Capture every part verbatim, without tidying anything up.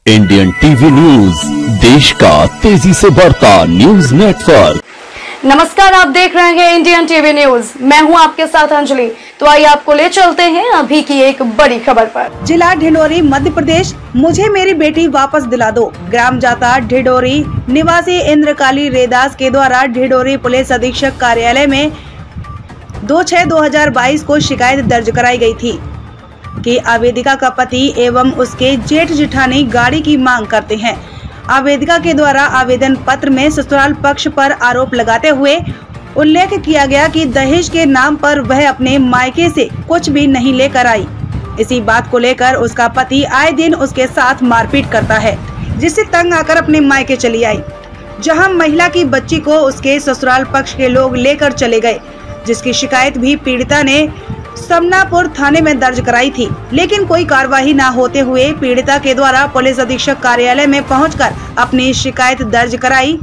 Indian TV news, देश का तेजी से बढ़ता न्यूज नेटवर्क। नमस्कार, आप देख रहे हैं इंडियन टीवी न्यूज। मैं हूं आपके साथ अंजलि। तो आइए आपको ले चलते हैं अभी की एक बड़ी खबर पर। जिला ढिंडोरी, मध्य प्रदेश। मुझे मेरी बेटी वापस दिला दो। ग्राम जाता ढिंडोरी निवासी इंद्रकाली रेदास के द्वारा ढिंडोरी पुलिस अधीक्षक कार्यालय में दो छह दो हजार बाईस को शिकायत दर्ज कराई गई थी कि आवेदिका का पति एवं उसके जेठ जेठानी गाड़ी की मांग करते हैं। आवेदिका के द्वारा आवेदन पत्र में ससुराल पक्ष पर आरोप लगाते हुए उल्लेख किया गया कि दहेज के नाम पर वह अपने मायके से कुछ भी नहीं लेकर आई। इसी बात को लेकर उसका पति आए दिन उसके साथ मारपीट करता है, जिससे तंग आकर अपने मायके चली आई, जहां महिला की बच्ची को उसके ससुराल पक्ष के लोग लेकर चले गए, जिसकी शिकायत भी पीड़िता ने समनापुर थाने में दर्ज कराई थी। लेकिन कोई कार्रवाई न होते हुए पीड़िता के द्वारा पुलिस अधीक्षक कार्यालय में पहुंचकर अपनी शिकायत दर्ज कराई,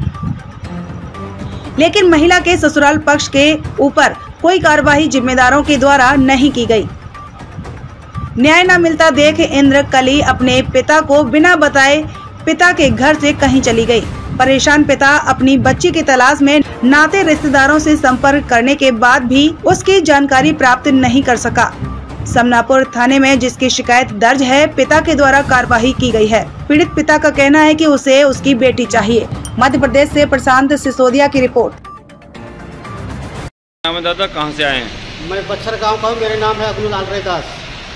लेकिन महिला के ससुराल पक्ष के ऊपर कोई कार्रवाई जिम्मेदारों के द्वारा नहीं की गई। न्याय न मिलता देख इंद्रकली अपने पिता को बिना बताए पिता के घर से कहीं चली गई। परेशान पिता अपनी बच्ची की तलाश में नाते रिश्तेदारों से संपर्क करने के बाद भी उसकी जानकारी प्राप्त नहीं कर सका। समनापुर थाने में जिसकी शिकायत दर्ज है, पिता के द्वारा कार्रवाई की गई है। पीड़ित पिता का कहना है कि उसे उसकी बेटी चाहिए। मध्य प्रदेश से प्रशांत सिसोदिया की रिपोर्ट। नाम है दादा, कहाँ से आए हैं? मैं बच्चर गांव का हूँ। मेरा नाम है अब्दुल रेदास।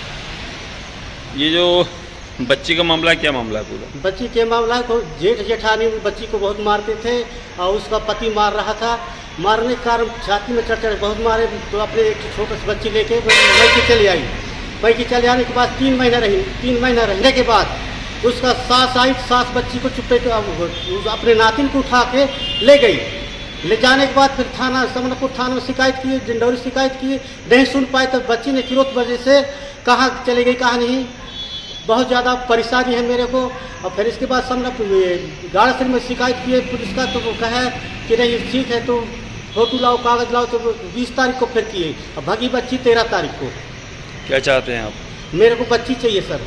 ये जो बच्ची का मामला है, क्या मामला है पूरा? बच्ची के मामला को जेठ जेठानी बच्ची को बहुत मारते थे और उसका पति मार रहा था। मारने के कारण छाती में चढ़ चढ़ बहुत मारे, तो अपने एक छोटे से बच्ची लेके मैके चली आई। मैके चले आने के बाद तीन महीना रही। तीन महीना रहने के बाद उसका सास आई। सास बच्ची को चुप्पे अपने नातिन को उठा के ले गई। ले जाने के बाद फिर थाना समनापुर थाना में शिकायत की, ढिंडोरी शिकायत की, नहीं सुन पाए तो बच्ची ने फिर उस वजह से कहाँ चली गई कहाँ नहीं, बहुत ज़्यादा परेशानी है मेरे को। और फिर इसके बाद समनापुर गाड़ासर में शिकायत की है पुलिस का, तो वो कहा कि नहीं ठीक है तो फोटो लाओ, कागज़ लाओ, तो बीस तारीख को फिर किए। और भगी बच्ची तेरह तारीख को। क्या चाहते हैं आप? मेरे को बच्ची चाहिए सर।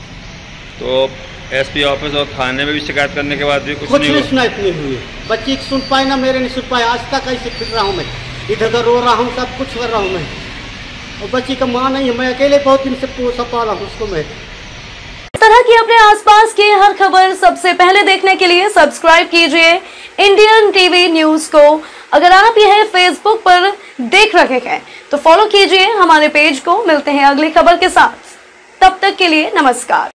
तो एसपी ऑफिस और थाने में भी शिकायत करने के बाद भी कुछ, कुछ नहीं, नहीं सुनाई नहीं हुई। बच्ची सुन पाए ना मेरे नहीं सुन पाए। आज तक ऐसे फिर रहा हूँ मैं, इधर उधर रो रहा हूँ, सब कुछ कर रहा हूँ मैं। और बच्ची का माँ नहीं है, मैं अकेले बहुत दिन से पोसा पाला हूँ उसको मैं। इस तरह की अपने आसपास की हर खबर सबसे पहले देखने के लिए सब्सक्राइब कीजिए इंडियन टीवी न्यूज को। अगर आप यह फेसबुक पर देख रहे हैं तो फॉलो कीजिए हमारे पेज को। मिलते हैं अगली खबर के साथ, तब तक के लिए नमस्कार।